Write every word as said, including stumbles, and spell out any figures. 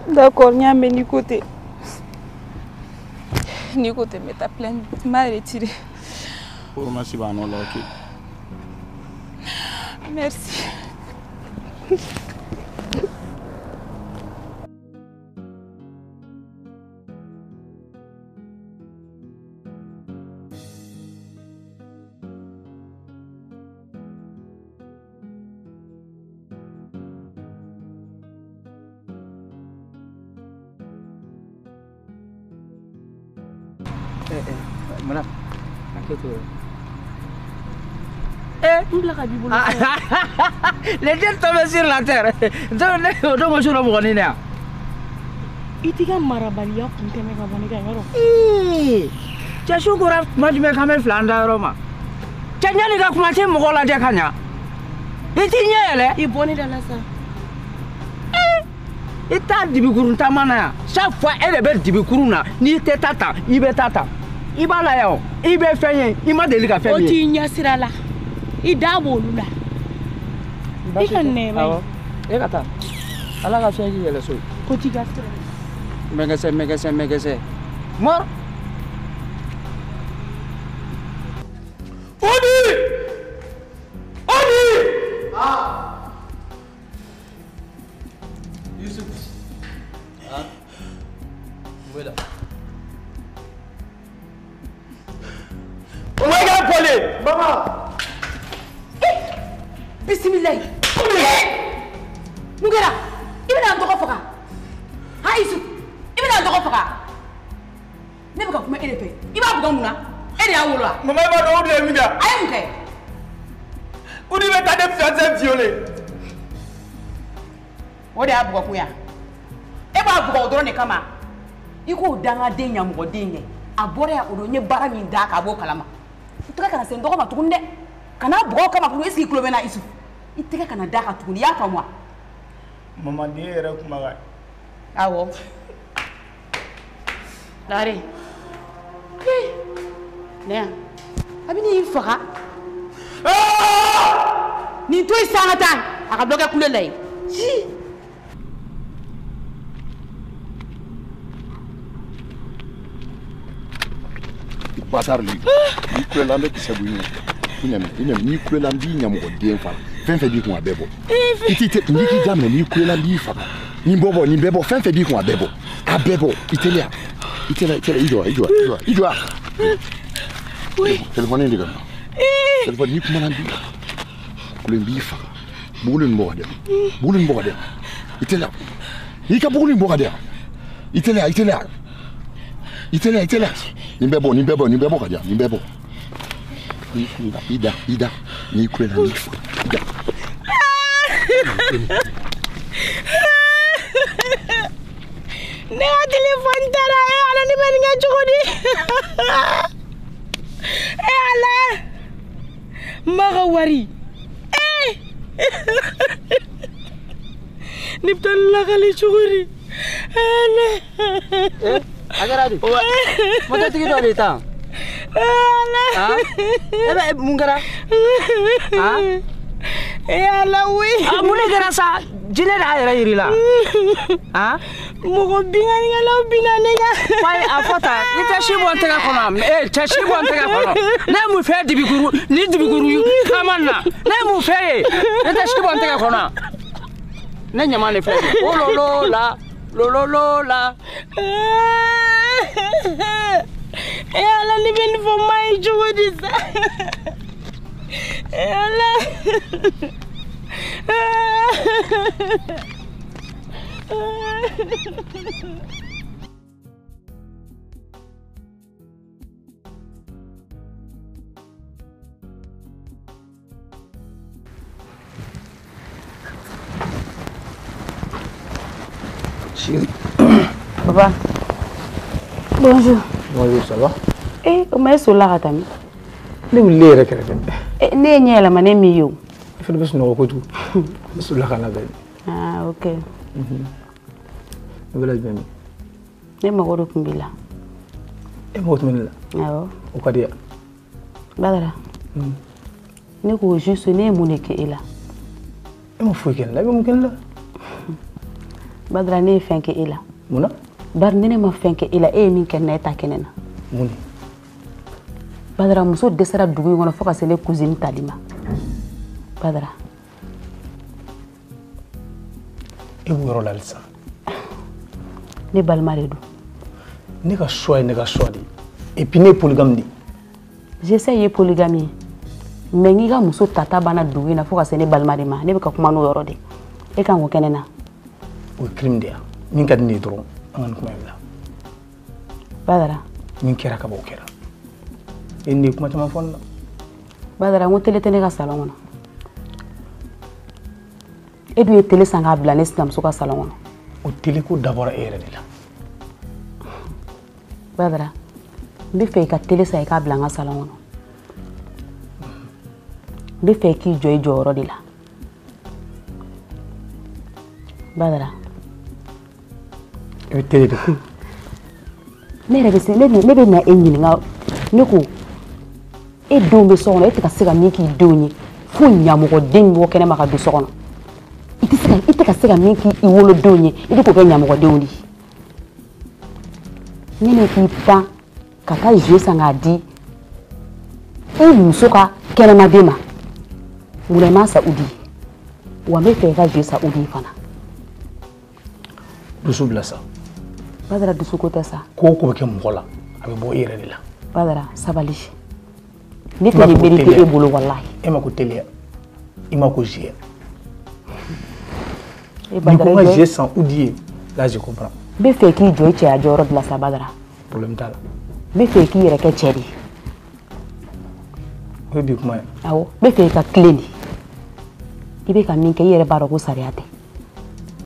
D'accord, n'y a mais ni côté. Ni côté, mais ta plainte m'a retiré. Pour moi, c'est pas non, ok. Merci. Madame, les deux tombent sur la terre. Donc, je ne vois rien. Il t'y a marabalia pour te mettre à bonne Eh, tu as su qu'on a mangé mes camels flandres, Roma. Tu as n'y a pas commencé mon rôle à Jacania. Et tu n'y es là. Il est bonné dans la salle. Et t'as dit que tu as mana. Chaque fois, elle est belle, tu veux courir. Ni t'es tata, il va tata. Il va là, il va faire, il m'a délicat faire. Oh, tu n'y a pas là. Il d'abord là. Il can never. Eh, kata. Allah ka fait qui est le seul. Côté gastre. Megase, megase, megase. Mort. Odi! Odi! Ah! Yusuf. Ah? Voilà. Oh my God, Pauline! Maman! Bismillah. Mugera, il est dans le foka. Ha Yusuf, il est dans le foka. Ne pas comme elle fait. Il va vous donner. Elle est à où là? Maman va nous dire Muga. Aïe Muga. Où tu veux t'aider fiancé violé? On est à Bouakouya. Et bah Bouak au drone kama. Il faut dans un dénia moudine. À boire à Odogne Baraminda à Bokalama. Tu te quand c'est un droit à tourner. Quand on broie comme un louis qui clôt na Yusuf. Il te quand on a à tourner à moi. Maman dit elle est comme ça. Ah ouais. Larry. Né. Abini il fera. Ni toi sangata, aka bloquer couler là. Si. Bâtard lui. Il coule là qui s'est bouillé. Il n'aime il n'aime ni coule là ni n'aime pas bien faire. Fin fait bien qu'on a bebo. Il dit ni qui gamme ni coule là ni faire. Ni bobo ni bebo fin fait bien qu'on a bebo. A bebo, il te là. Il te là, il te là, il doit, il doit, il doit, il doit. Oui. Téléphone les gars. Téléphone ni comment on dit. Le bif. Boulun bordel. Boulun bordel. Il te là. Il ka boulun bordel. Il te là, il te là. Il te là, il te là. Ni bebo, ni bebo, ni bebo kadia, ni bebo. Ida, ida, ida. Ni kwela ni fa. Ida. Ne a téléphone tara e ala ni men nga jogodi. E ala. Maga wari. Eh. Niptal la kali jogodi. Eh, agaradi. Mata tigi do alita. Ah? Eh ben mungara. Ah? Eh ala oui. Ah mune gara sa jine da ayra yirila. Ah? Mogo bingani ngala binane ya. Wai afota ni tashi bon tega kono eh tashi bon tega kono na mu fe dibiguru ni dibiguru kamanna na mu fe ni tashi bon tega kono na nyama ne fe o lo lo la lo lo lo la eh ala ni ben fo mai jodi sa eh ala Papa. Bonjour. Bonjour, ça va? Eh, comment est-ce que là, Tami? Ne voulez rien faire. Eh, ne n'y a la manée mieux. Il faut que je nous retrouve. Sur la canne. Ah, ok. Mhm. Voilà bien. Ne me retrouve pas là. Et moi, tu m'es là. Ah, au quoi dire? Badara. Ne ko juste ne mu ne ke ila. E mo fuken la, mo ken la. Badara ne ye fɛn kɛ e la. Mun na? Bari ni ne ma fɛn kɛ e la, e ye min kɛ na e ta kɛ ne na. Mun de? Badara muso dɛsɛra dugu in kɔnɔ fo ka se ne cousine tali ma. Badara. E b'o yɔrɔ la halisa. Ne balima de don. Ne ka choix ye ne ka choix de ye. Et puis ne ye polygame de ye. J'essaie ye polygamie. Mais n'i ka muso tata banna dugu in na fo ka se ne balima de ma, ne bɛ ka kuma n'o yɔrɔ de. E kan k'o kɛ ne na. O ye crime de ye. Min ka di ne ye dɔrɔn an ka nin kuma in bila. Badara. Min kɛra ka bɔ o kɛra. E ni ye kuma caman fɔ ne la. Badara n ko télé tɛ ne ka salon kɔnɔ. E dun ye télé san k'a bila ne sinamuso ka salon kɔnɔ. O télé ko dabɔra e yɛrɛ de la. Badara n bɛ fɛ i ka télé san i k'a bila n ka salon kɔnɔ. N bɛ fɛ i k'i jɔ i jɔyɔrɔ de la. Badara. I bɛ télé de ko. Ne yɛrɛ bɛ se ne ne bɛ na e ɲininka ne ko e denw bɛ so kɔnɔ e tɛ ka se ka min k'i denw ye fo ɲamɔgɔden bɔ kɛnɛma ka don so kɔnɔ. I tɛ se ka i tɛ ka se ka min k'i wolodenw ye i bɛ k'o kɛ ɲamɔgɔdenw de ye. Ne ne k'i pan ka taa jouer san k'a di e muso ka kɛnɛmaden ma munna i m'a san u di wa n bɛ fɛ i ka jouer san u di fana. Dusu bila sa. Badara dusu ko tɛ sa. Ko o ko bɛ kɛ mɔgɔ la a bɛ bɔ e yɛrɛ de la. Badara sabali. Ne tɛ nin mérite e bolo walahi. E ma ko teliya i ma ko jouer. E Badara ni ko ka jouer san u di ye là je comprends. N bɛ fɛ k'i jɔ i cɛya jɔyɔrɔ de la sa Badara. Problème t'a la. N bɛ fɛ k'i yɛrɛ kɛ cɛ de ye. O ye bi kuma ye. Awɔ n bɛ fɛ i ka tilen de. I bɛ ka min kɛ i yɛrɛ b'a dɔn ko sariya tɛ.